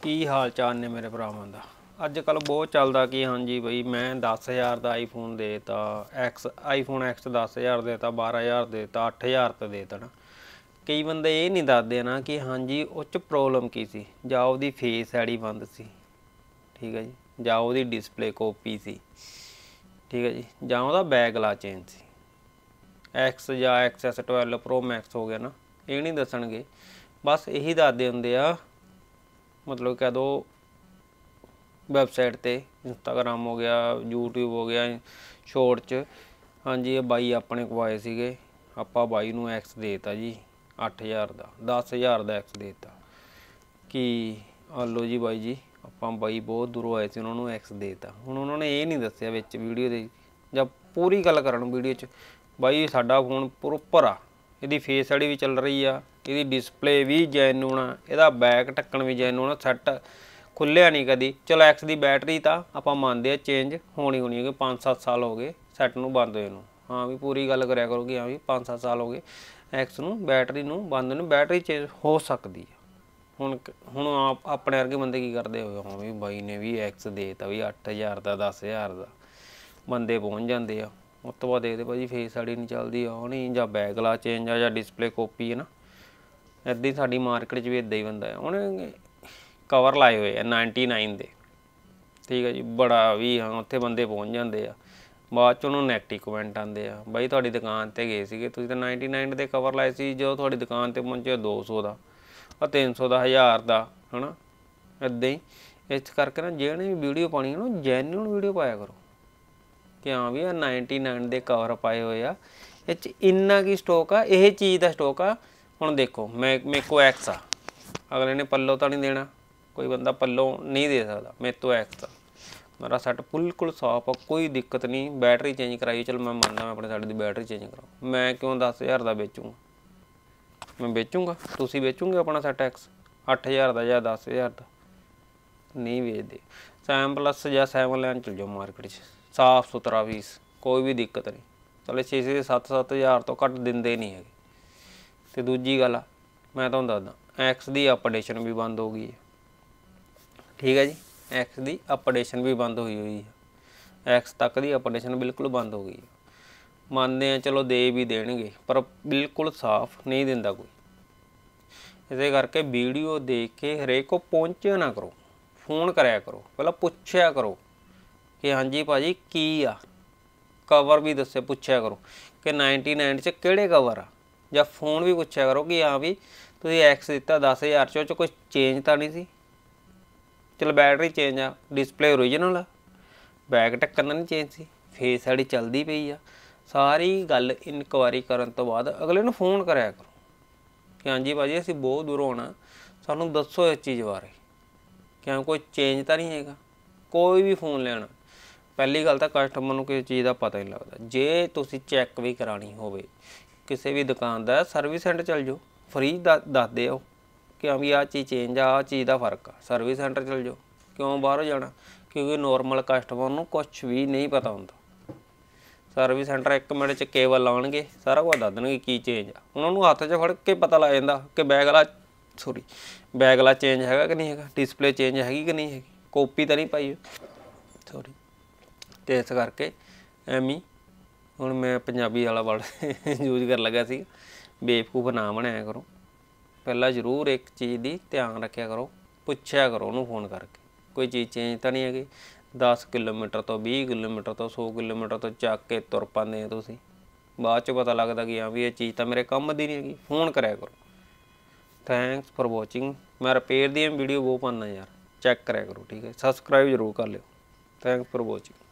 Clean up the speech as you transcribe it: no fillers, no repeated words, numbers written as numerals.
ਕੀ ਹਾਲ ਚਾਲ ਨੇ ਮੇਰੇ ਭਰਾਵਾਂ ਦਾ। ਅੱਜ ਕੱਲ੍ਹ ਬਹੁਤ ਚੱਲਦਾ ਕਿ ਹਾਂਜੀ ਬਈ ਮੈਂ 10,000 ਦਾ ਆਈਫੋਨ ਦੇ ਤਾ ਆਈਫੋਨ X 10,000 ਦੇ ਤਾ 12,000 ਦੇ ਤਾ 8,000 ਤੇ ਦੇ ਤਾ ਨਾ। ਕਈ ਬੰਦੇ ਇਹ ਨਹੀਂ ਦੱਸਦੇ ਨਾ ਕਿ ਹਾਂਜੀ ਉਹ 'ਚ ਪ੍ਰੋਬਲਮ ਕੀ ਸੀ। ਜਾਂ ਉਹਦੀ ਫੇਸ ਆਈਡੀ ਬੰਦ ਸੀ, ਠੀਕ ਹੈ ਜੀ, ਜਾਂ ਉਹਦੀ ਡਿਸਪਲੇ ਕਾਪੀ ਸੀ, ਠੀਕ ਹੈ ਜੀ, ਜਾਂ ਉਹਦਾ ਬੈਕ ਗਲਾਸ ਚੇਂਜ ਸੀ। X ਜਾਂ XS 12 Pro Max ਹੋ ਗਿਆ ਨਾ, ਇਹ ਨਹੀਂ ਦੱਸਣਗੇ, ਬਸ ਇਹੀ ਦੱਸਦੇ ਹੁੰਦੇ ਆ। मतलब कह दो वैबसाइट ते इंस्टाग्राम हो गया, यूट्यूब हो गया, शॉर्ट च हाँ जी ये बाई अपने को आए सीगे, आपां बाई नूं X देता जी 8,000 का, 10,000 का X देता कि आ लो जी बाई जी आपां बाई बहुत दूरों आए थे, उन्होंने X देता। हुण उन्होंने ये नहीं दस्सिया विच वीडियो दे जब पूरी गल करन वीडियो च बाई साडा फोन प्रोपर आ, ਇਹਦੀ फेस आईडी भी चल रही आ, ਇਹਦੀ डिस्पले भी जैनुन आ, ਇਹਦਾ बैक ढक्कन भी जैनुन आ, सैट खुलिया नहीं कदी। चलो X की बैटरी तो आप मानते हैं चेंज होनी होनी है कि 5-7 साल हो गए सैट नूं बंद होए नूं। हाँ भी पूरी गल करया करो कि हाँ भी 5-7 साल हो गए X नूं बैटरी नूं बंद नूं, बैटरी चेंज हो सकती है। हुण हुण अपने वर्गे बंदे की करते हो, हाँ भी बाई ने भी X देता भी 8,000 का 10,000 का, बंदे पहुँच जाते हैं। उस तो बाद देखते भाजी फेस आईडी नहीं चलती आ नहीं, जां बैक गलास चेंज आ, जां डिस्पले कॉपी है ना। इदां ही साडी मार्केट च भी इदां ही बंदा है। उन्हें कवर लाए हुए 99 दे, ठीक है जी, बड़ा भी हाँ उत्थे बंदे पहुँच जाते हैं। बाद च उन्होंने नैगेटिव कमेंट आते हैं, बई तुहाडी दुकान ते गए सीगे तुसीं तां 99 दे कवर लाए सी, जो तुहाडी दुकान ते पहुँचे 200 का, 300 का, 1000 का, है ना। इदां ही इस करके ना जिहने भी वीडियो पानी है ना जैन्युइन वीडियो पाया करो कि हाँ भी 99 दे कवर पाए हुए आ, इस इन्ना की स्टॉक आ, यह चीज़ का स्टॉक आ। हुण देखो मेरे को X आ, अगले ने पल्लों तो नहीं देना, कोई बंदा पल्लों नहीं दे सकता, मेरे तो X आ, मेरा सैट बिल्कुल साफ आ, कोई दिक्कत नहीं। बैटरी चेंज कराई, चलो मैं मानना मैं अपने सैट की बैटरी चेंज कराऊँ, मैं क्यों 10,000 का बेचूँगा, मैं बेचूँगा, तुसीं बेचूँगे अपना सैट X 8,000 का या 10,000 का, नहीं बेचते। 7+ या 7 लैन चल जाओ मार्केट साफ सुथरा पीस, कोई भी दिक्कत नहीं। चलो 6-7 हज़ार तो घट देंदे नहीं है। तो दूजी गल मैं तुहानूं दसदा X की अपडेशन भी बंद हो गई है, ठीक है जी, X की अपडेशन भी बंद हुई हुई है। X तक की अपडेशन बिल्कुल बंद हो गई है। मानते हैं चलो दे भी देणगे पर बिल्कुल साफ नहीं दिंदा कोई। इस करके वीडियो देख के हरेक को पहुँचे ना करो, फोन कराया करो, पहला पुछया करो कि हाँ जी भाजी की आ, कवर भी दस्से पुछया करो कि 99 च किहड़े कवर आ, या फोन भी पुछया करो कि हाँ भी तुसीं X दिता 10,000 च कोई चेंज तो नहीं सी। चलो बैटरी चेंज आ, डिस्पले ओरिजिनल आ, बैक ढक्कन नहीं चेंज सी, फेस आईडी चलती पई आ। सारी गल इनक्वायरी करन तो बाद अगले नूं फोन कराया करो कि हाँ जी भाजी असीं बहुत दूरों आना, सानूं दस्सो इस चीज़ बारे कि कोई चेंज तो नहीं है। कोई भी फोन लेना पहली गल तो कस्टमर नूं किसी चीज़ का पता नहीं लगता। जे तुसीं चैक भी करानी होवे किसी भी दुकान का, सर्विस सेंटर चल जाओ, फ्री दसदे हो कि हाँ भी आ चीज़ चेंज आ चीज़ का फर्क आ, सर्विस सेंटर चल जाओ, क्यों बाहरों जाना, क्योंकि नॉर्मल कस्टमर नूं कुछ भी नहीं पता होंदा। सर्विस सेंटर 1 मिनट च केबल लाउणगे, सारा कुछ दस देणगे की चेंज आ, उन्होंने हत्थ च फड़ के पता लग जांदा कि बैक वाला चेंज हैगा कि नहीं हैगा, डिस्पले चेंज हैगी कि नहीं हैगी, कॉपी तो नहीं पाई सॉरी। तो इस करके एवं हुण मैं पंजाबी वाला वर्ड यूज कर लगा सी, बेवकूफ़ ना बनाया करो। पहला जरूर एक चीज़ की ध्यान रखा करो, पुछया करो उन्होंने फोन करके कोई चीज़ चेंज तो नहीं हैगी। 10 किलोमीटर तो 20 किलोमीटर तो 100 किलोमीटर तो चक के तुर पाते तुसीं, बाद च पता लगता कि हाँ भी ये चीज़ तो मेरे काम दी नहीं हैगी। फोन कराया करो। Thanks for watching. मैं रिपेयर दी वीडियो बहुत पाना यार, चेक कराया करो, ठीक है। सबसक्राइब जरूर कर लो। Thanks for watching.